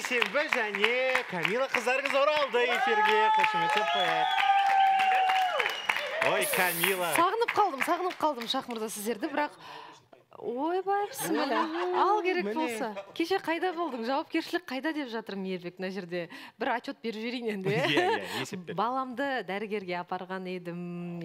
бейсенбі және Камила қыздарыңыз оралды эфирге. Қошеметтеп қояйық. Ой, Камила. Сағынып қалдым Шахмырза сіздерді, бірақ ойбайыпсың әлі. Ал керек болса. Кеше қайда болдың? Жауапкершілік қайда деп жатыр Мейірбек мына жерде. Бір отчет беріп жіберейін енді. Есеп бер. Баламды дәрігерге апарған едім.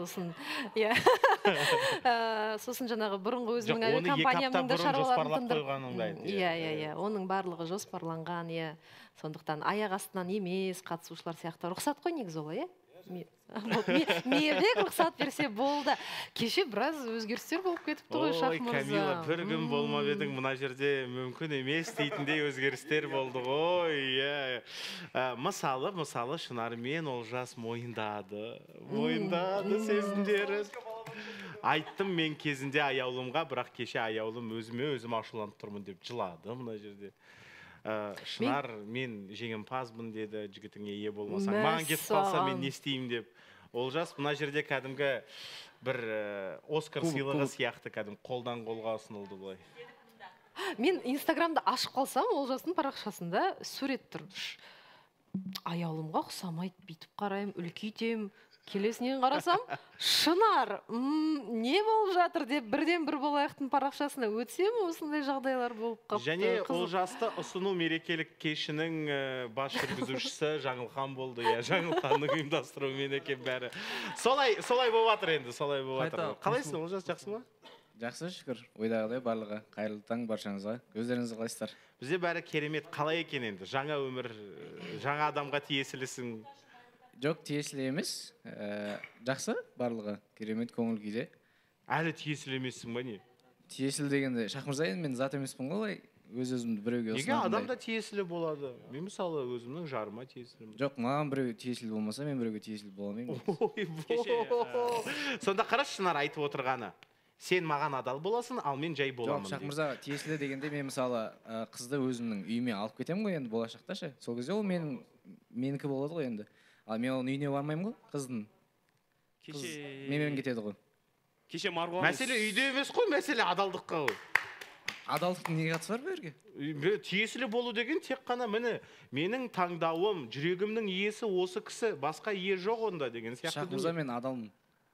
Сосын жаңағы бұрынғы өзімнің әуе компаниямның да шаруаларын тындырып. Оның барлығы жоспарланған. Сондықтан аяқ астынан емес қатысушылар сияқты рұқсат қой негізі олай, Мейірбек рұқсат берсе болды. Кеше біраз өзгерістер болып кетіпті ғой Шахмырза. Ой, Камила, бір күн болмап едің мына жерде мүмкін емес дейтіндей өзгерістер болды ғой. Мысалы Шынар мен Олжас мойындады сезімдерін. Айттым мен кезінде аяулымға, бірақ кеше аяулым өзім ашуланып тұрмын деп жылады мына жерде. Шынар, мен жеңімпазбын деді, жігітіңе ие болмасаң. Маған кетіп қалса мен не істеймін деп. Олжас, мына жерде кәдімгі бір Оскар сыйлығы сияқты кәдім қолдан қолға ұсынылды бұлай. Мен Инстаграмда ашып қалсам, Олжастың парақшасында сурет тұр. Аяулымға ұқсамайды, бүйтіп қарайым, үлкейтем. Келесінен қарасам, Шынар, не болып жатыр деп бірден бір болайықтың парақшасына өтсем, осындай жағдайлар болып қапты. Және Олжасты ұсыну мерекелік кешінің бас жүргізушісі Жаңылхан болды. Жаңылханның ұйымдастыруымен екен бәрі. Солай болып жатыр енді, солай болып жатыр. Қалайсың, Олжас, жақсы ма? Жақсы, шүкір. Ойдағыдай барлығы. Қайырлы таң баршаңызға. Өздеріңізді қалайсыздар? Бізде бәрі керемет. Қалай екен енді? Жаңа өмір, жаңа адамға тиесілісің. Жоқ, тиесілі емес. Жақсы, барлығы. Керемет көңіл күйде. Әлі тиесілі емессің ба не? Тиесілі дегенде, Шахмырза енді мен зат емеспін ғой, өз-өзімді біреуге ұсынатындай. Неге адамда тиесілі болады? Мен мысалы өзімнің жарыма тиесілімін. Жоқ, маған біреу тиесілі болмаса, мен біреуге тиесілі боламын. Сонда қараш Шынар айтып отырғаны. Сен маған адал боласың, ал мен жай боламын. Жоқ, Шахмырза, тиесілі дегенде мен мысалы қызды өзімнің үйіме алып кетемін ғой енді болашақта ше. Сол кезде ол менікі болады ғой енді. Ал мен оның үйіне бармаймын ғой, қыздың. Қыз менімен кетеді ғой. Кеше Марғұлан... Мәселе үйде емес қой, мәселе адалдыққа ғой. Адалдықтың неге қатысы бар берге? Тиесілі болу деген тек қана міне, менің таңдауым, жүрегімнің иесі осы кісі, басқа ие жоқ онда деген сияқты. Шахмырза, мен адалмын.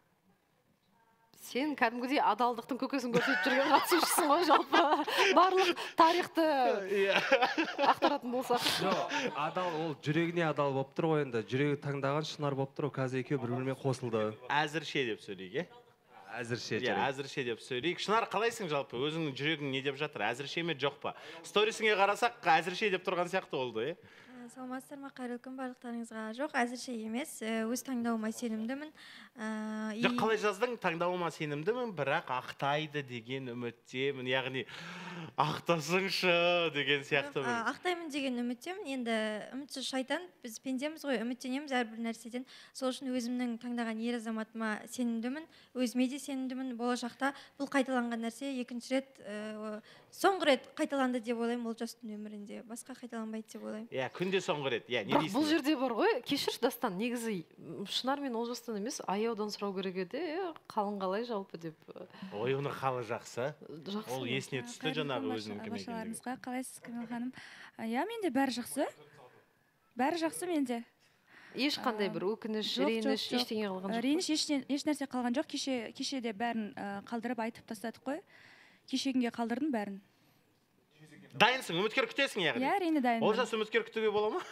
Сен кәдімгідей адалдықтың көкесін көрсетіп жүрген қатысушысың ғой жалпы. Барлық тарихты ақтаратын болсақ. Адал, ол жүрегіне адал болып тұр ғой енді. Жүрегі таңдаған Шынар болып тұр, қазір екеуі бір-бірімен қосылды. Әзірше деп сөйлейік, Әзірше. Әзірше деп сөйлейік. Шынар, қалайсың жалпы? Өзіңнің жүрегің не деп жатыр? Әзірше ме, жоқ па? Сторисіңе қарасақ, әзірше деп тұрған сияқты болды, Саламатсыздар ма, қайырлы күн барлықтарыңызға. Жоқ, әзірше емес, өз таңдауыма сенімдімін. Жоқ, қалай жаздың? Таңдауыма сенімдімін, бірақ ақтайды деген үміттемін. Яғни, ақтасыңшы деген сияқты. Ақтаймын деген үміттемін. Енді үмітсіз шайтан, біз пендеміз ғой, үміттенеміз әрбір нәрседен. Сол үшін өзімнің таңдаған ер азаматыма сенімдімін, өзіме де сенімдімін. Болашақта бұл қайталанған нәрсе екінші рет, соңғы рет қайталанды деп ойлаймын Олжастың өмірінде. Басқа қайталанбайды деп ойлаймын. Күнде соңғы рет. Бірақ бұл жерде бар ғой, кешір Дастан, негізі Шынар мен Олжастан емес, аяудан сұрау керек еді, қалың қалай жалпы деп. Ой, оның қалы жақсы. Ол есіне түсті жаңағы өзінің кім екендігі. Баршаларыңызға қалайсыз, Камила ханым? Менде бәрі жақсы. Бәрі жақсы менде. Ешқандай бір өкініш, реніш, ештеңе қалған жоқ. Реніш еш нәрсе қалған жоқ. Кеше де бәрін қалдырып айтып тастадық қой. Кешегінге қалдырдым бәрін. Дайынсың, үміткер күтесің яғни? Әрине дайынмын. Олжас үміткер күтуге бола ма?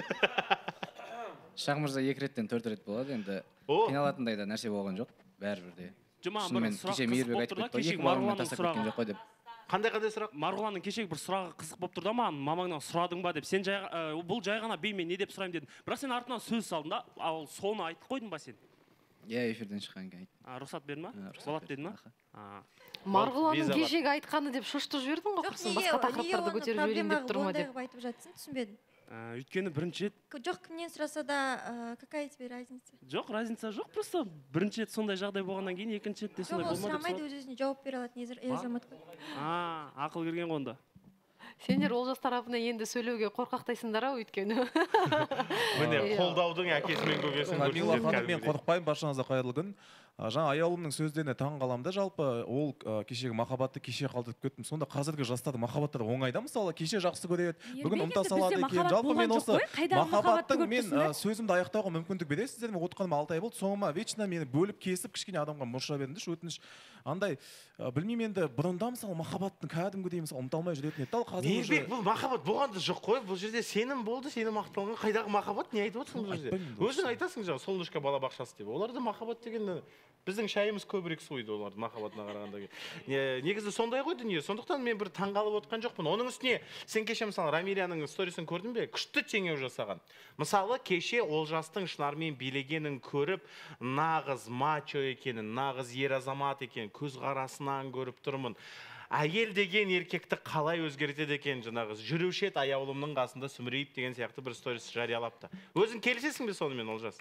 Шахмырза 2 реттен 4 рет болады, енді қиналатындай да нәрсе болған жоқ, бәрібірде. Шынымен кеше Мейірбек айтып кетті, екі Марғұланның тастап кеткен жоқ қой деп. Қандай сұрақ? Марғұланның кешегі бір сұрағы қызық болып тұр да маған, мамаңнан сұрадың ба деп. Сен бұл жай ғана беймен не деп сұрайым дедім. Бірақ сен артынан сөз салдың да, ал соны айтып қойдың ба сен? Эфирден шыққан кейін айттым. Рұқсат бердің ма? Болады дедің ма? Марғұланның кешегі айтқаны деп шошты жібердің ғой, құрсын басқа тақырыптарды көтеріп жіберейін деп тұрма деп. Проблема айтып жатсың, түсінбедім. Өйткені бірінші рет... Жоқ, кімнен сұраса да, какая тебе разница? Жоқ, разница жоқ, просто бірінші рет сондай жағдай болғаннан кейін, екінші рет те сондай болмады. Жоқ, ол сұрамайды, өз-өзіне жауап бере алатын ер азамат қой. Ақыл келген ғой онда. Сендер Олжас тарапына енді сөйлеуге қорқақтайсыңдар-ау өйткені. Міне, қолдаудың әкесі мен көкесін көрсетеді. Мен қорықпаймын, баршаңызға қайырлы күн. жаңа аяулымның сөздеріне таң қаламын да, жалпы ол кешегі махаббатты кеше қалдырып кеттім. Сонда қазіргі жастарды махаббаттар оңайда, мысалы кеше жақсы көреді, бүгін ұмыта салады екен. Жалпы мен осы махаббаттың мен сөзімді аяқтауға мүмкіндік бересіздер ме? Отқаныма 6 ай болды, соңыма вечно мені бөліп кесіп кішкене адамға мұрша бердіңдерші, өтініш. Андай білмеймін енді, бұрында мысалы махаббаттың кәдімгідей мысалы ұмыта алмай жүретін еді. Мейірбек, бұл махаббат болғанда жоқ қой, бұл жерде сенім болды, сенім ақталған. Қайдағы махаббат, не айтып отырсың бұл жерде? Өзің айтасың жаңа солнышко балабақшасы деп. Оларда махаббат деген біздің шайымыз көбірек суиды олардың махаббатына қарағанда. Негізі сондай ғой дүние. Сондықтан мен бір таңғалып отқан жоқпын. Оның үстіне сен кеше мысалы Рамилияның сторисін көрдің бе? Күшті теңеу жасаған. Мысалы кеше Олжастың Шынармен билегенін көріп, нағыз мачо екенін, нағыз ер азамат екенін көзқарасынан көріп тұрмын. Әйел деген еркекті қалай өзгертеді екен, жаңағы жүруші еді аяулымның қасында сүмірейіп деген сияқты бір сторис жариялапты. Өзің келісесің бе сонымен, Олжас?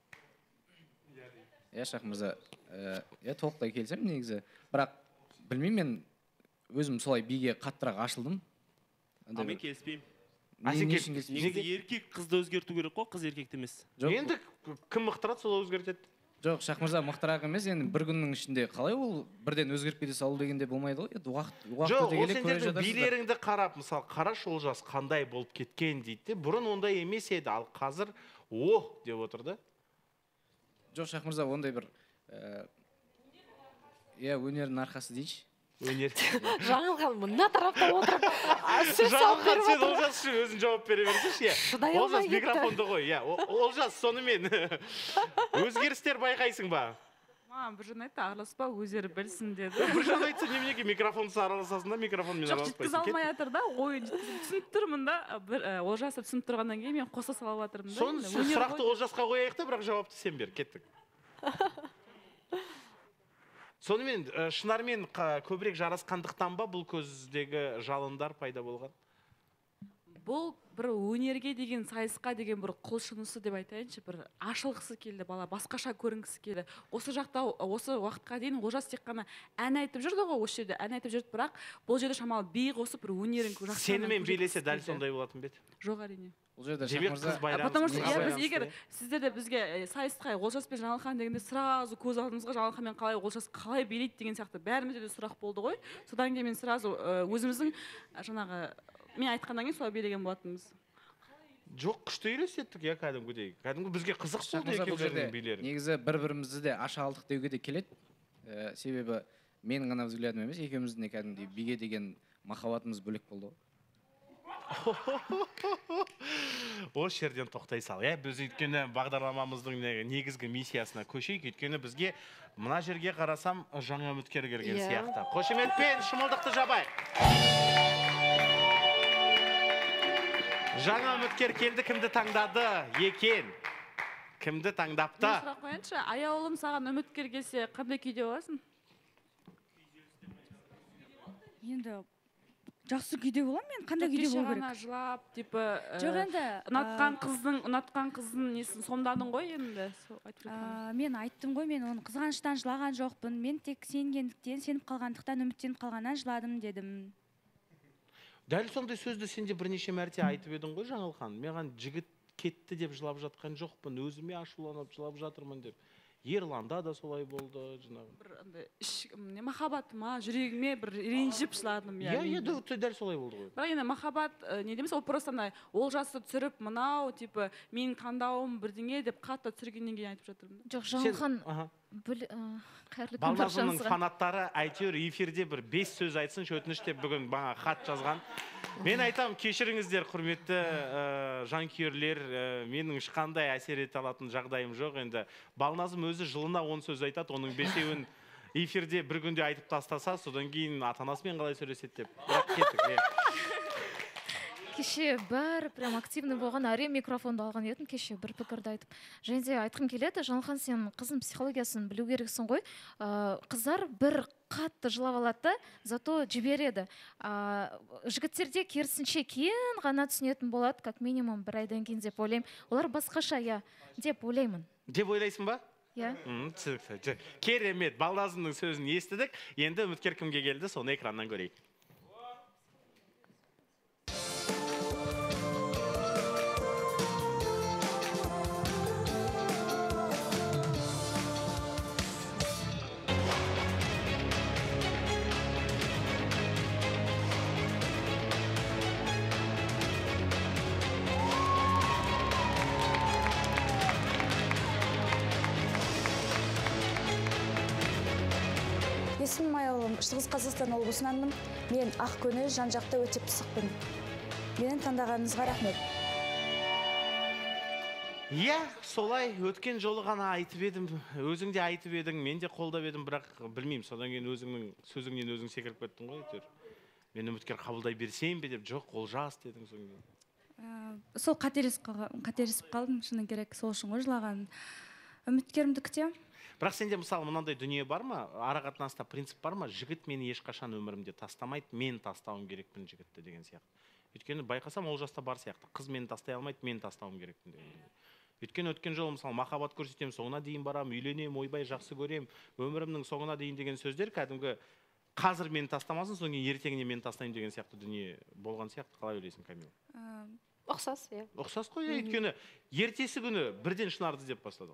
Шах мырза, толықтай келсем негізі, бірақ білмеймін, мен өзім солай биге қаттырақ ашылдым. Мен келіспеймін. Неге еркек қызды өзгерту керек қой, қыз еркекті емес. Енді кім мықтырады, сол өзгертеді? Жоқ, Шах мырза, мықтырақ емес, енді бір күннің ішінде қалай ол бірден өзгеріп кете салу дегенде болмайды ғой. Жоқ, ол сендердің билеріңді қарап, мысалы, қараш Олжас қандай болып кеткен дейді. Бұрын ондай емес еді, ал қазір деп отырды. Жоқ, Шах мырза, ондай бір өнердің арқасы дейші. Өнер. Жаңылхан мына тарапта отырып сөз салып беріп сен Олжас үшін өзің жауап бере берсінші. Олжас микрофонды ғой. Олжас, сонымен өзгерістер байқайсың ба? Маған бір жөн айтты, араласпа, өздері білсін деді. Бір жөн айтса, неменеге микрофонсыз араласасың да, микрофонмен араласпайсың. Жоқ, жеткізе алмай жатыр да, ойын түсініп тұрмын да, Олжасты түсініп тұрғаннан кейін мен қоса салып жатырмын да. Соны сұрақты Олжасқа қояйық та, бірақ жауапты сен бер, кеттік. Сонымен Шынармен көбірек жарасқандықтан ба бұл көздегі жалындар пайда болған? Бұл бір өнерге деген, сайысқа деген бір құлшынысы деп айтайыншы, бір ашылғысы келді бала, басқаша көрінгісі келді. Осы жақта, осы уақытқа дейін Олжас тек қана ән айтып жүрді ғой, осы жерде ән айтып жүрді, бірақ бұл жерде шамалы би қосып бір өнерін жақсынан. Сенімен билесе дәл сондай болатын бе еді? Жоқ, әрине. Потому что егер сіздер де бізге сайысқа Олжас пен Жаңылхан дегенде сразу көз алдымызға Жаңылханмен қалай, Олжас қалай билейді деген сияқты бәрімізде де сұрақ болды ғой. Содан кейін мен сразу өзіміздің жаңағы мен айтқаннан кейін солай билеген болатынбыз. Жоқ, күшті елестеттік, кәдімгідей. Кәдімгі бізге қызық болды екеулерінің билері. Негізі бір-бірімізді де аша алдық деуге де келеді. Себебі менің ғана взглядым емес, екеуміздің де кәдімгідей биге деген махаббатымыз бөлек болды ғой. Осы жерден тоқтай сал. Біз өйткені бағдарламамыздың негізгі миссиясына көшейік. Өйткені бізге мына жерге қарасам жаңа үміткер келген сияқты. Қошеметпен шымылдықты жабайық. Жаңа үміткер келді, кімді таңдады екен? Кімді таңдапты? Мен сұрақ қояйыншы, аяулым саған үміткер келсе қандай күйде боласың? Енді жақсы күйде болам мен, қандай күйде болу керек? Кеше ғана жылап, типа жоқ енді ұнатқан қыздың несін сомдадың ғой енді. Мен айттым ғой, мен оны қызғаныштан жылаған жоқпын, мен тек сенгендіктен, сеніп қалғандықтан, үміттеніп қалғаннан жыладым дедім. Дәл сондай сөзді сен де бірнеше мәрте айтып едің ғой, Жаңылхан. Маған жігіт кетті деп жылап жатқан жоқпын, өзіме ашуланып жылап жатырмын деп. Ерланда да солай болды, бір махаббатыма, жүрегіме бір ренжіп жыладым. Дәл солай болды ғой. Бірақ енді махаббат не демес, ол просто Олжасты түсіріп, мынау, типа, менің таңдауым бірдеңе деп қатты түсіргеннен кейін айтып жатырмын. Жоқ, Жаңылхан, Балназымның фанаттары әйтеуір эфирде бір 5 сөз айтсыншы, өтініш деп бүгін баңа хат жазған. Мен айтам, кешіріңіздер, құрметті жанкүйерлер, менің ешқандай әсер ете алатын жағдайым жоқ. Енді Балназым өзі жылына 10 сөз айтады, оның 5-еуін эфирде бір күнде айтып тастаса, содан кейін ата-анасымен қалай сөйлеседі деп. Бірақ кеттік. Кеше бәрі прям активный болған, әрең микрофонды алған едім, кеше бір пікірді айтып. Және де айтқым келеді, Жаңылхан, сен қыздың психологиясын білу керексің ғой. Қыздар бір қатты жылап алады, зато жібереді. Жігіттерде керісінше кейін ғана түсінетін болады, как минимум бір айдан кейін деп ойлаймын. Олар басқаша, деп ойлаймын. Деп ойлайсың ба? Түсінікті. Керемет, Балназымның сөзін естідік. Енді үміткер кімге келді, соны экраннан көрейік. Шығыс Қазақстан облысынанмын. Мен Ақкөніл жан-жақта өте пысықпын. Менің таңдағаныңызға рахмет. Иә, солай өткен жолы ғана айтып едім, өзің де айтып едің, мен де қолдап едім, бірақ білмеймін, содан кейін өзіңнің сөзіңнен өзің секіріп кеттің ғой, әйтеуір. Мен үміткер қабылдай берсем бе деп, жоқ, Олжас дедің соң кейін. Сол қателесіп қалдым, шыны керек, сол үшін ғой жылаған. Үміткерімді күтемін. Бірақ сенде мысалы мынандай дүние бар ма, ара қатынаста принцип бар ма, жігіт мені ешқашан өмірімде тастамайды, мен тастауым керекпін жігітті деген сияқты. Өйткені байқасам Олжаста бар сияқты, қыз мені тастай алмайды, мен тастауым керекпін деген. Өйткені өткен жолы мысалы махаббат көрсетемін, соңына дейін барам, үйленем, ойбай жақсы көрем, өмірімнің соңына дейін деген сөздер кәдімгі қазір мені тастамасын, соң кейін ертеңіне мені тастаймын деген сияқты дүние болған сияқты. Қалай ойлайсың, Камила? Ұқсас, иә. Ұқсас қой, өйткені ертесі күні бірден Шынарды іздеп бастады.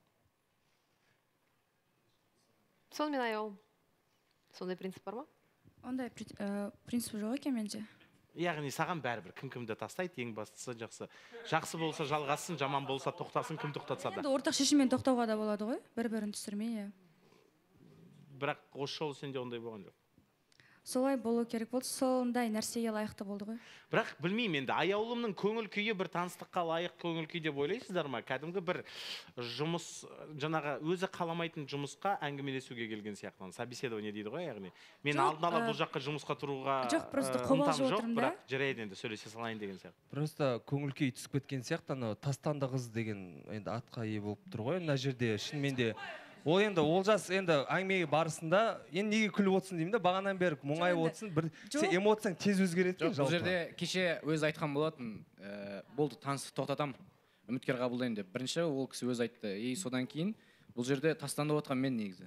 Сонымен аяуым. Сондай принцип бар ма? Ондай принцип жоқ екен менде. Яғни саған бәрібір кім-кімді тастайды, ең бастысы жақсы. Жақсы болса жалғасын, жаман болса тоқтасын, кім тоқтатса да. Енді ортақ шешіммен тоқтауға да болады ғой, бір-бірін түсірмей. Бірақ осы жолы сенде ондай болған жоқ. Солай болу керек болды, сондай нәрсеге лайықты болды ғой. Бірақ білмеймін енді, аяулымның көңіл күйі бір таныстыққа лайық көңіл күй деп ойлайсыздар ма? Кәдімгі бір жұмыс, жаңағы өзі қаламайтын жұмысқа әңгімелесуге келген сияқты. Собеседование дейді ғой, яғни. Мен алдын ала бұл жаққа жұмысқа тұруға ынтам жоқ, бірақ жарайды енді сөйлесе салайын деген сияқты. Просто көңіл күй түсіп кеткен сияқты, анау тастанды қыз деген енді атқа ие болып тұр ғой. Мына жерде шынымен де ол енді Олжас енді әңгіме барысында енді неге күліп отырсың деймін да, бағанан бері мұңайып отырсың, бір сен эмоцияң тез өзгереді екен жалпы. Бұл жерде кеше өзі айтқан болатын, болды таныстықты тоқтатамын, үміткер қабылдаймын деп. Бірінші ол кісі өзі айтты. Содан кейін бұл жерде тастанды отқан мен негізі.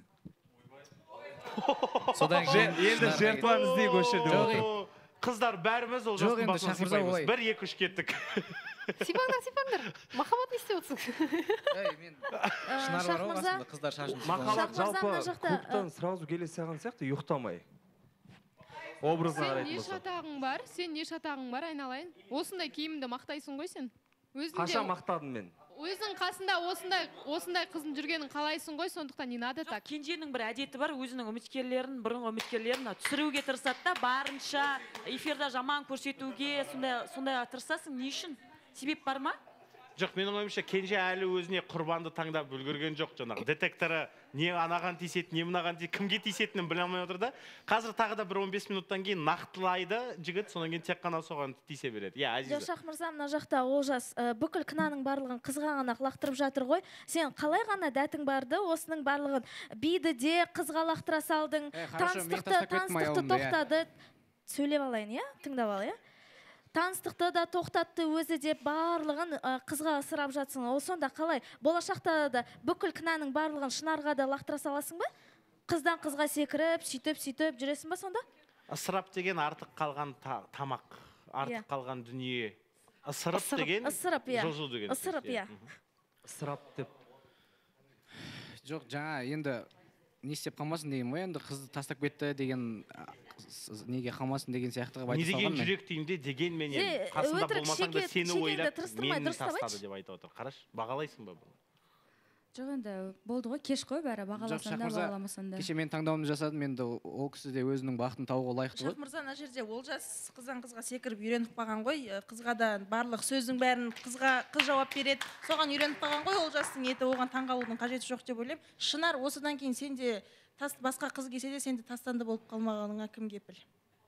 Содан кейін енді жертваны іздей көшірді. Қыздар бәріміз Олжастың басын сипаймыз. 1, 2, 3 кеттік. Сипаңдар. Махаббат не істеп отырсың? Шынар бар ғой қасында, қыздар шашын. Махаббат жалпы клубтан сразу келе салған сияқты, ұйықтамай. Образына қарайтын болса. Сен не шатағың бар, айналайын. Осындай киімді мақтайсың ғой сен. Қашан мақтадым мен? Өзің қасында осындай қыздың жүргенін қалайсың ғой, сондықтан не надо так. Кенженің бір әдеті бар, өзінің үміткерлерін, бұрынғы үміткерлерін түсіруге тырысады да, барынша эфирда жаман көрсетуге сондай тырысасың. Не үшін? Себеп бар ма? Жоқ, менің ойымша Кенже әлі өзіне құрбанды таңдап үлгерген жоқ, жаңағы детекторы не анаған тиіседі, не мынаған тиіседі, кімге тиісетінін біле алмай отыр да. Қазір тағы да бір 15 минуттан кейін нақтылайды жігіт, содан кейін тек қана соған тиісе береді. Иә, Азиза. Жошақ мырза, мына жақта Олжас бүкіл кінәнің барлығын қызға ғана лақтырып жатыр ғой. Сен қалай ғана дәтің барды, осының барлығын биді де қызға лақтыра салдың, таныстықты тоқтады. Сөйлеп алайын, иә? Тыңдап ал, иә? Таныстықты да тоқтатты өзі деп барлығын қызға ысырап жатсың. Ол сонда қалай? Болашақта да бүкіл кінәнің барлығын Шынарға да лақтыра саласың ба? Қыздан қызға секіріп, сөйтіп жүресің ба сонда? Ысырап деген артық қалған тамақ, артық қалған дүние. Ысырып деген жылжу деген. Ысырып, иә. Ысырап деп. Жоқ, жаңа енді не істеп қалмасын деген ғой, енді қызды тастап кетті деген неге қалмасын деген сияқты қылып айтып салған мен. Не деген жүрек деймде дегенменен қасында болмасаң да сені ойлап мені тастады деп айтып отыр. Қараш, бағалайсың ба бұл? Жоқ, енді болды ғой, кеш қой бәрі, бағаласан да бағаламасан да. Кеше мен таңдауымды жасадым, енді ол кісі де өзінің бақытын табуға лайықты ғой. Шах мырза, ана жерде Олжас қыздан қызға секіріп үйреніп қалған ғой, қызға да барлық сөздің бәрін қыз жауап береді. Соған үйреніп қалған ғой, Олжастың еті, оған таңғалудың қажеті жоқ деп ойлаймын. Шынар, осыдан кейін сен де басқа қыз келсе де сен де тастанды болып қалмағаныңа кім кепіл?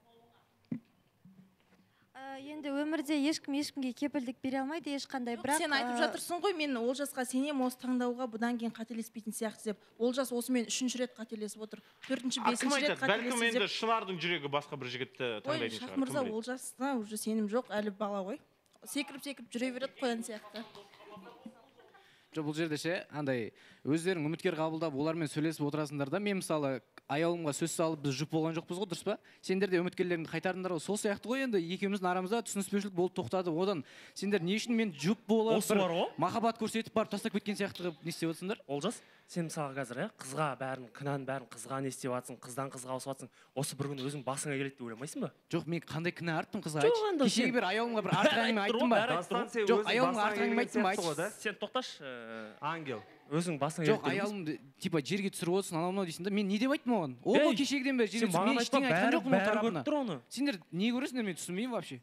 Енді өмірде ешкімге кепілдік бере алмайды, ешқандай, бірақ сен айтып жатырсың ғой, мен Олжасқа сенем, осы таңдауға бұдан кейін қателеспейтін сияқты деп. Олжас осымен 3-ші рет қателесіп отыр. 4-ші, 5-ші рет қателесіп. Бәлкім енді Шынардың жүрегі басқа бір жігітті таңдайтын шығар. Шах мырза, Олжасына уже сенім жоқ, әлі бала ғой. Секіріп жүре береді қоян сияқты. Жоқ, бұл жерде ше, андай өздерің үміткер қабылдап, олармен сөйлесіп отырасыңдар да, мен мысалы аяулымға сөз салып, біз жұп болған жоқпыз ғой, дұрыс па? Сендер де үміткерлеріңді қайтардыңдар ғой, сол сияқты ғой, енді екеуміздің арамызда түсініспеушілік болып тоқтады. Одан сендер не үшін мен жұп болып, махаббат көрсетіп барып тастап кеткен сияқты не істеп отырсыңдар? Олжас, сен мысалы қазір қызға кінәнің бәрін қызға не істеп жатсың, қыздан қызға ауысып жатсың, осы бір күні өзің басыңа келеді деп ойламайсың ба? Жоқ, мен қандай кінә арттым қызға айтшы. Кешегі бір аяулымға бір артық әңгіме айттым ба? Жоқ, аяулымға артық әңгіме айттым ба? Сен тоқташы, ангел. Өзің басың жоқ аялымды типа жерге түсіріп отырсың анау мынау дейсің да мен не деп айттым оған ол Ей, кешегіден бері жерге сен түсіріп мен маған ештеңе айтпа, айтқан жоқпын ол бәрі көріп тарапына тұр оны. сендер не көресіңдер мен түсінбеймін вообще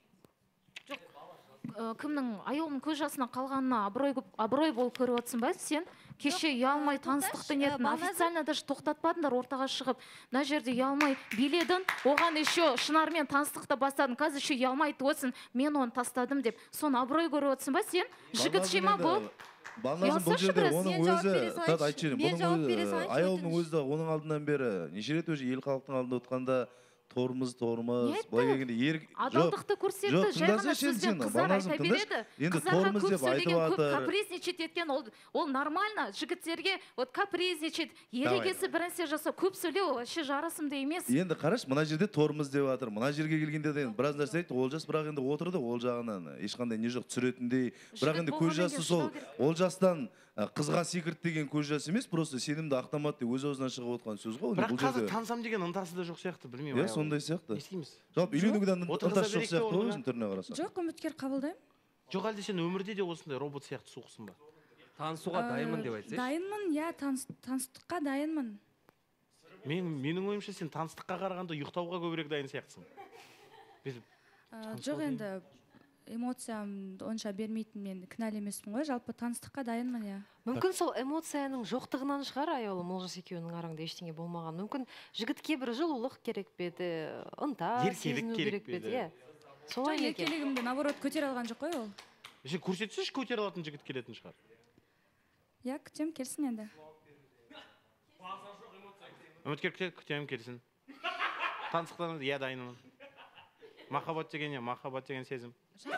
кімнің аяулымның көз жасына қалғанына абырой болып көріп отырсың ба сен кеше ұялмай таныстықты нетін официально даже тоқтатпадыңдар ортаға шығып мына жерде ұялмай биледің оған еще шынармен таныстықты бастадың қазір еще ұялмай айтып отырсың мен оны тастадым деп соны абырой көріп отырсың ба сен жігітше ма бұл Балназым бұл жерде оның өзі айтшы бұның өзі аяулының өзі оның алдынан бері неше рет уже ел халықтың алдында отқанда тормыз былай келгенде адалдықты көрсетті жай ғана сөзбен қыздар айта береді қыздарға көп сөйлеген көп капризничать еткен ол нормально жігіттерге вот капризничать ерегесі бір нәрсе жасау көп сөйлеу вообще жарасымды емес енді қарашы мына жерде тормыз деп жатыр мына жерге келгенде де біраз нәрсе айтты Олжас бірақ енді отырды ол жағынан ешқандай не жоқ түсіретіндей бірақ енді көз жасы сол Олжастан қызға секірт деген көз жасы емес просто сенімді ақтамады деп өз аузынан шығып отқан сөз ғой бірақ қазір танысам деген ынтасы да жоқ сияқты білмеймін иә сондай сияқты не істейміз жалпы үйленуге ынтасы жоқ сияқты ғой өзінің түріне қарасаң жоқ үміткер қабылдаймын жоқ әлде сен өмірде де осындай робот сияқты суықсың ба танысуға дайынмын деп айтсайшы дайынмын иә таныстыққа дайынмын менің ойымша сен таныстыққа қарағанда ұйықтауға көбірек дайын сияқтысың жоқ енді эмоциям онша бермейтін мен кінәлі емеспін ғой жалпы таныстыққа дайынмын иә мүмкін сол эмоцияның жоқтығынан шығар аяулым олжас екеуінің араңда ештеңе болмаған мүмкін жігітке бір жылулық керек пе еді ынта сезіну керек пе еді иә солай ма екен еркелігімді наоборот көтере алған жоқ қой ол көрсетсеңші көтере алатын жігіт келетін шығар иә күтемін келсін енді үміткер күтемін келсін таныстықтан иә дайынмын махаббат деген не махаббат деген сезім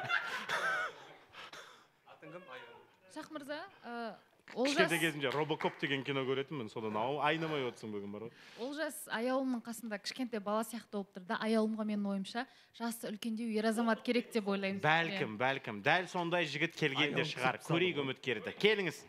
Шах мырза кішкентай кезімде робокоп деген кино көретінмін содан айнымай отырсың бүгін бар ғой Олжас аяулымның қасында кішкентай бала сияқты болып тұр да аяулымға менің ойымша жасы үлкендеу ер азамат керек деп ойлаймын бәлкім дәл сондай жігіт келгенде шығар көрейік үміткерді келіңіз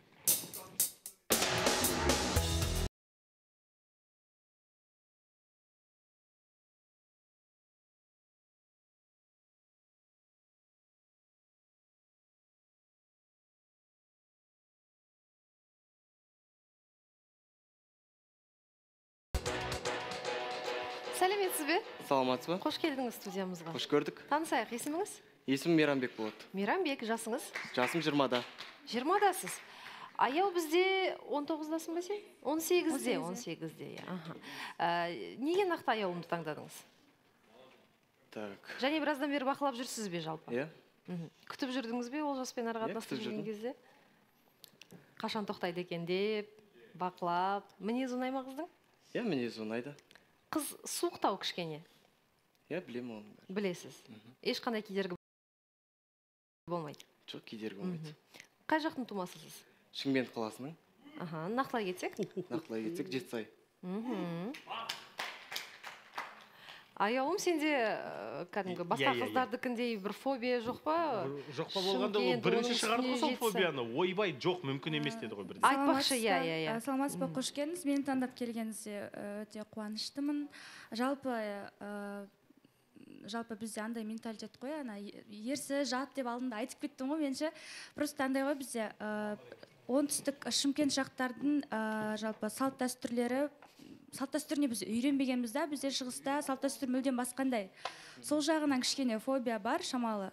сәлеметсіз бе саламатсыз ба қош келдіңіз студиямызға қош көрдік танысайық есіміңіз есімім мейрамбек болады мейрамбек жасыңыз жасым 20-да 20-дасыз аяу бізде 19-дасың ба сен 18-де неге нақты аяулымды таңдадыңыз так және біраздан бері бақылап жүрсіз бе жалпы иә күтіп жүрдіңіз бе олжаспен арақатынасып жүрген кезде қашан тоқтайды екен деп бақылап мінезі ұнай ма қыздың иә мінезі ұнайды қыз суықтау кішкене иә білемін оны білесіз ешқандай кедергі болмайды жоқ кедергі болмайды қай жақтың тумасысыз шымкент қаласының нақтылай кетсек жетісай аяулым сенде кәдімгі басқа қыздардікіндей бір фобия жоқ па жоқ па болғанда ол бірінші шығарды ғой сол фобияны ойбай жоқ мүмкін емес деді ғой бірден айтпақшы иә саламатсыз ба қош келдіңіз мені таңдап келгеніңізге өте қуаныштымын жалпы бізде андай менталитет қой ана ерсі жат деп алдында айтып кеттім ғой менше просто андай ғой бізде оңтүстік шымкент жақтардың жалпы салт дәстүріне біз үйренбегенбіз да бізде шығыста салт дәстүр мүлдем басқандай сол жағынан кішкене фобия бар шамалы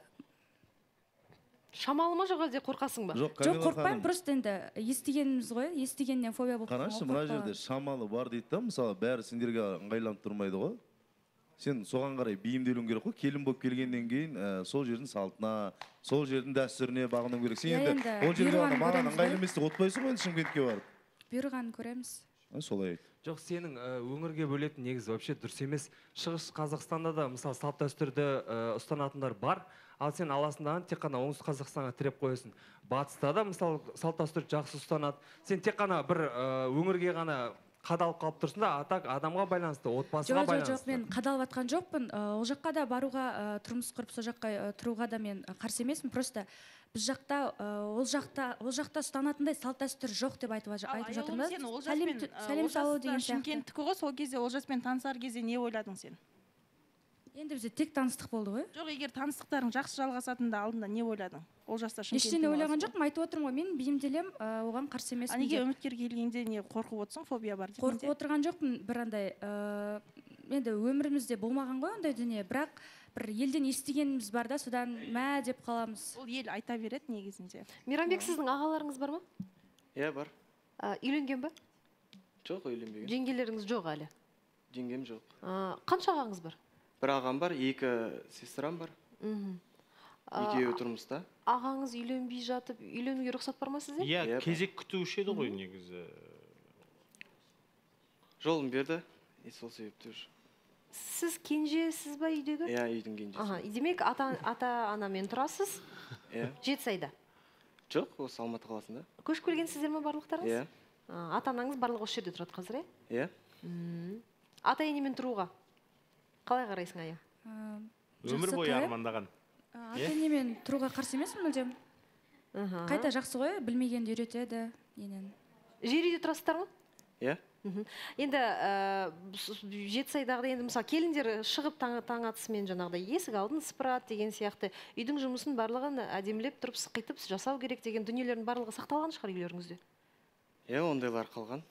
ма жоқ әлде қорқасың ба жоқ қорқпаймын просто енді естігеніміз ғой естігеннен фобия болып қарашы мына жерде шамалы бар дейді да мысалы бәрі сендерге ыңғайланып тұрмайды ғой сен соған қарай бейімделуің керек қой келін болып келгеннен кейін сол жердің салтына сол жердің дәстүріне бағыну керек сен енді ол жерге маған ыңғайлы емес деп отпайсың ғой енді шымкентке барып бұйырғанын көреміз солай жоқ сенің өңірге бөлетін негізі вообще дұрыс емес шығыс қазақстанда да мысалы салт дәстүрді ұстанатындар бар ал сен аласындағы тек қана оңтүстік қазақстанға тіреп қоясың батыста да мысалы салт дәстүр жақсы ұстанады сен тек қана бір өңірге ғана қадалып қалып тұрсың да так адамға байланысты отбасыға байланысты жоқ мен қадалып жатқан жоқпын ол жаққа да баруға тұрмыс құрып сол жаққа тұруға да мен қарсы емеспін просто біз жақта ол жақта ұстанатындай салт дәстүр жоқ деп айтып жатырмын да сәлем салу деген сияқты шымкенттікі ғой сол кезде олжаспен танысар кезде не ойладың сен Енді бізде тек таныстық болды ғой. Жоқ, егер таныстықтарың жақсы жалғасатында алдында не ойладың? Ол жаста Ештеңе ойлаған жоқпын, айтып отырмын ғой, мен бейімделем, оған қарсы емеспін. Неге үміткер келгенде не қорқып отырсың, фобия бар дегенде? Қорқып отырған жоқпын, бір андай енді өмірімізде болмаған ғой ондай дүние, бірақ бір елден естігеніміз бар да, содан мә деп қаламыз. Ол ел айта береді негізінде. Мейрамбек, сіздің ағаларыңыз бар ма? Иә, бар. Үйленген ба? Жоқ, үйленбеген. Жеңгелеріңіз жоқ әлі? Жеңгем жоқ. Қанша ағаңыз бар? Бір ағам бар, 2 сестрам бар. Екеуі тұрмыста. Ағаңыз үйленбей жатып, үйленуге рұқсат бар ма сізде? Иә, кезек күтуші еді ғой негізі. Жолын берді, сол себепті жүр. Сіз кенжесіз ба үйдегі? Иә, үйдің кенжесі. Демек, ата-анамен тұрасыз? Иә. Жетісайда? Жоқ, осы Алматы қаласында. Көшіп келгенсіздер ме барлықтарыңыз? Иә. Ата-анаңыз барлығы осы жерде тұрады қазір, иә? Иә. Ата-енемен тұруға қалай қарайсың, Ая? Өмір бойы армандаған. Ата-енемен тұруға қарсы емеспін мүлдем. Қайта жақсы ғой, білмегенді үйретеді, енен. Жер үйде тұрасыздар ма? Иә. Енді Жетісайдағыда енді мысалы келіндер шығып таң атысымен жаңағыдай есік алдын сыпырады деген сияқты үйдің жұмысын барлығын әдемілеп тұрып сықитып жасау керек деген дүниелердің барлығы сақталған шығар үйлеріңізде? Иә, ондайлар қалған.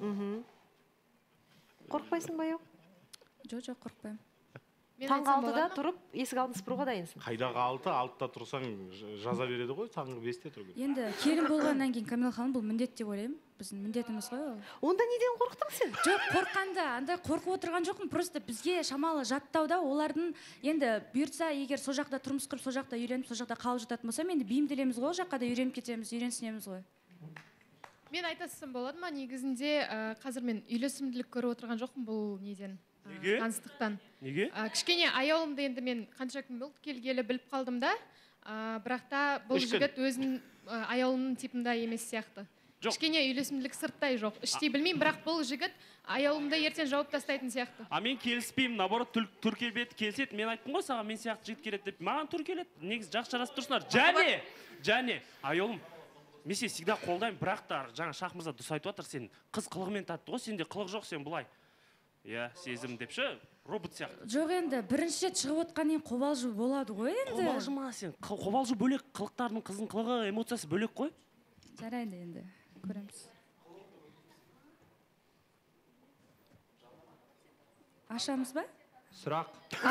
Қорықпайсың ба, Жоқ, қорықпаймын. Таңғы 6-да тұрып есік алдын сыпыруға дайынсың? Қайдағы 6-да тұрсаң жаза береді ғой, таңғы 5-те тұру керек. Енді келін болғаннан кейін Камила ханым бұл міндет деп ойлаймын. Біздің міндетіміз ғой ол. Онда неден қорықтың сен? Жоқ, қорыққанда, андай қорқып отырған жоқпын. Просто бізге шамалы жаттауда олардың енді бұйыртса егер сол жақта тұрмыс құрып, сол жақта үйленіп, сол жақта қалып жататын болса, енді бейімделеміз ғой, ол жаққа да үйреніп кетеміз, үйренсінеміз ғой. Мен айтасым болады ма, негізінде қазір мен үйлесімділік көріп отырған жоқпын бұл неден. Неге? Таныстықтан. Неге? Кішкене аяулымды енді мен қанша күн болды келгелі біліп қалдым да, бірақ та бұл жігіт өзінің аяулымның типында емес сияқты. Кішкене үйлесімділік сырттай жоқ. Іштей білмеймін, бірақ бұл жігіт аяулымды ертең жауып тастайтын сияқты. Мен келіспеймін, наоборот, түр келбеті келседі. Мен айттым ғой саған, мен сияқты жігіт келеді деп. Маған түр келеді, негізі жақсы жарасып тұрсыңдар. Және, аяулым, мен сені всегда қолдаймын, бірақ та жаңа Шах мырза дұрыс айтып отыр, сен қыз қылығымен татты ғой, сенде қылық жоқ, сен бұлай. Иә, сезім депші, робот сияқты. Жоқ енді, бірінші рет шығып отқаннен қобалжу болады ғой енді. Қобалжу ма сен? Қобалжу бөлек, қылықтардың қыздың қылығы, эмоциясы бөлек қой. Жарайды енді, көреміз. Ашамыз ба? Сұрақ.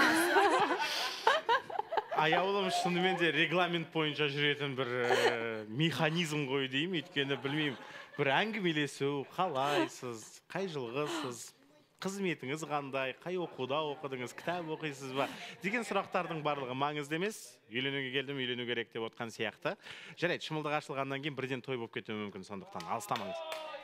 Аяулым шынымен де регламент бойынша жүретін бір механизм ғой деймін, өйткені білмеймін, бір әңгімелесу, қалайсыз, қай жылғысыз, қызметіңіз қандай, қай оқуда оқыдыңыз, кітап оқисыз ба деген сұрақтардың барлығы маңызды емес. Үйленуге келдім, үйлену керек деп отқан сияқты. Жарайды, шымылдық ашылғаннан кейін бірден той болып кетуі мүмкін, сондықтан алыстамаңыз.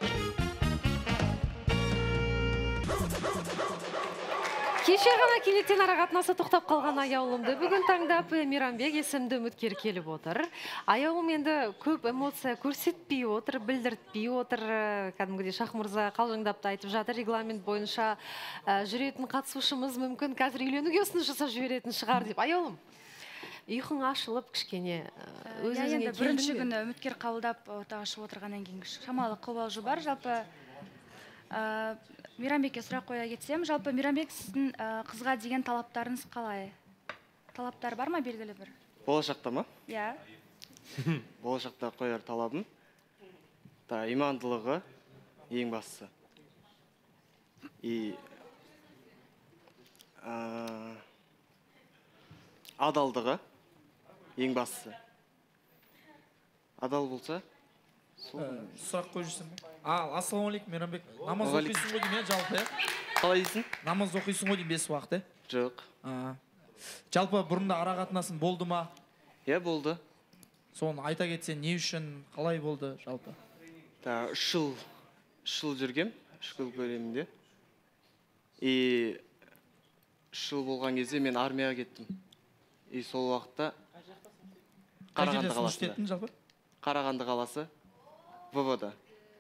Кеше ғана кенеттен арақатынасы тоқтап қалған аяулымды бүгін таңдап Мейрамбек есімді үміткер келіп отыр. Аяулым енді көп эмоция көрсетпей отыр, білдіртпей отыр. Кәдімгідей Шах мырза қалжыңдап айтып жатыр, регламент бойынша жүретін қатысушымыз мүмкін қазір үйленуге ұсыныс жасап жіберетін шығар деп. Аяулым, ұйқың ашылып кішкене өзіңе келдің бе? Бірінші күні үміткер қабылдап ортаға шығып отырғаннан кейін шамалы қобалжу бар. Жалпы Мейрамбекке сұрақ қоя кетсем, жалпы Мейрамбек сіздің қызға деген талаптарыңыз қалай? Талаптар бар ма белгілі бір? Болашақта ма? Иә. Болашақта қояр талабым. Имандылығы ең бастысы. Адалдығы ең бастысы. Адал болса, сұрақ қойып жүрсің бе? Ассалаумағалейкум, Мейрамбек. Намаз оқисың ғой деймін, жалпы? Қалай дейсің? Намаз оқисың ғой деймін 5 уақыт, Жоқ. Жалпы бұрында ара қатынасың болды ма? Иә, болды. Соны айта кетсең, не үшін, қалай болды жалпы? 3 жыл жүргем, 3 жыл көлемінде. 3 жыл болған кезде мен армияға кеттім. Сол уақытта Қарағанды қаласында. Қарағанды қаласы ВВ-да.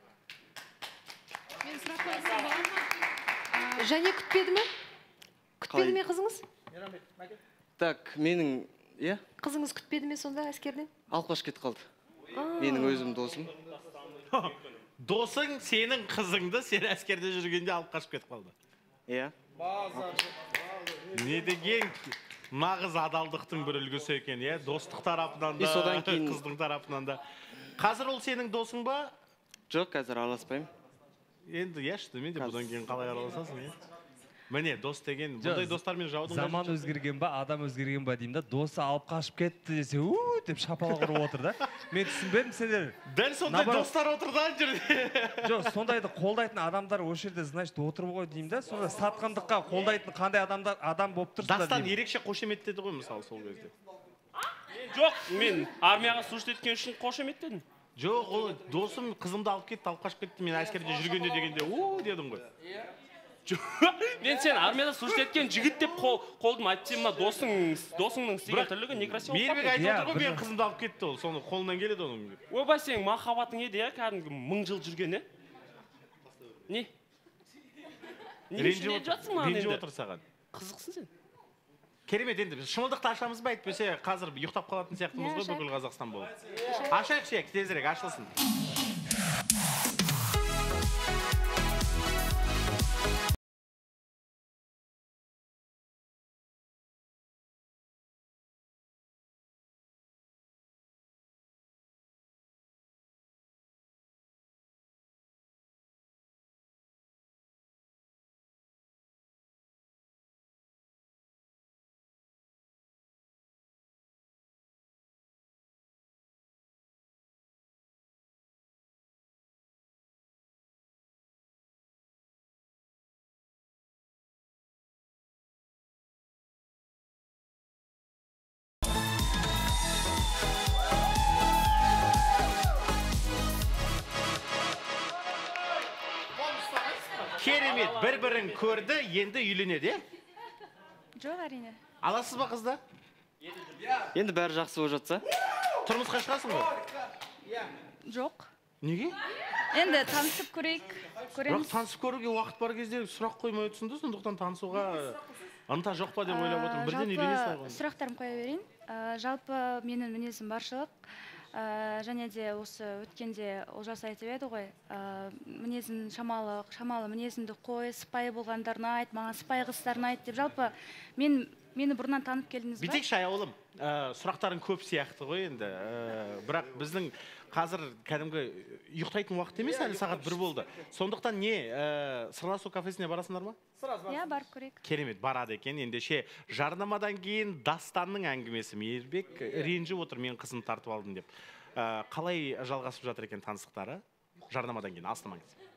Және күтпеді ме? Күтпеді ме қызыңыз? Так, менің, е? Қызыңыз күтпеді ме сонда әскерден? Алып қашып кетіп қалды. Менің өзім досым. Досың сенің қызыңды сен әскерде жүргенде алып қашып кетіп қалды. Иә. Не деген нағыз адалдықтың бір үлгісі екен, иә? Достық тарапынан да, қыздың тарапынан да. Қазір ол сенің досың ба? Жоқ, қазір араласпаймын. Енді иә, шынымен де бұдан кейін қалай араласасың, иә? Міне, дос деген, бұндай достармен жаудың заман өзгерген ба, адам өзгерген ба деймін да, досы алып қашып кетті десе, деп шапалақ ұрып отыр да. Мен түсінбедім, сендер. Дәл сондай достар отыр да жерде. Жоқ, сондайды қолдайтын адамдар осы жерде, значит, отырып ғой деймін да. Сонда сатқындыққа қолдайтын қандай адам болып тұрсыңдар деймін. Дастан ерекше қошеметтеді ғой, мысалы, сол кезде. Жоқ, мен армияға служить еткен үшін қошеметтедім. Жоқ, ол досым қызымды алып кетті, алып қашып кетті, мен әскерде жүргенде дегенде, дедім ғой. Мен сен армияда служить еткен жігіт деп қолдым, айтсем, мына досыңның істеген тірлігі некрасиво болып Мейірбек айтып отыр ғой, мен қызымды алып кетті ол, соны қолынан келеді оның. Ойбай, сенің махаббатың еді, иә, кәдімгі 1000 жыл жүрген, иә? Не? Ренжіп отыр саған. Қызықсың сен. Керемет, енді біз шымылдықты ашамыз ба, айтпесе қазір ұйықтап қалатын сияқтымыз ғой бүкіл Қазақстан болып. Ашайық шек, тезірек ашылсын. Керемет, бір-бірін көрді, енді үйленеді, Жоқ, әрине. Аласыз ба қызды? Енді бәрі жақсы болып жатса. Тұрмысқа шығасың ба? Жоқ. Неге? Енді танысып көрейік, көреміз. Бірақ танысып көруге уақыт бар кезде сұрақ қоймай отырсың да, сондықтан танысуға ынта жоқ па деп ойлап отырмын. Бірден үйленесің ғой. Сұрақтарым қоя берейін. Жалпы менің мінезім баршылық. Және де осы өткенде Олжас айтып еді ғой, мінезін шамалы мінезімді қой, сыпайы болғандарына айт, маған сыпайы қыздарын айт деп. Жалпы мені бұрыннан танып келдіңіз ба? Битек шаяулым, сұрақтарын көп сияқты ғой енді. Бірақ біздің қазір кәдімгі ұйықтайтын уақыт емес, әлі сағат 1 болды. Сондықтан не, сырласу кафесіне барасыңдар ма? Иә, барып көрейік. Керемет, барады екен. Ендеше жарнамадан кейін Дастанның әңгімесі. Мейірбек ренжіп отыр, мен қызым тартып алдым деп. Қалай жалғасып жатыр екен таныстықтары? Жарнамадан кейін, алыстамаңыз.